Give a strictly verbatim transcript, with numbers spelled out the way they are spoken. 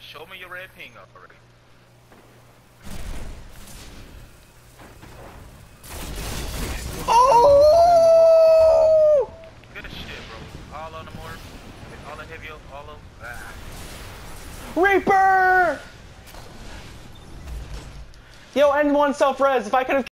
Show me your red ping already. Oh! Good shit, bro. All on the mortar, all the heavy, all of. Ah. Reaper! Yo, N one self-res. If I could have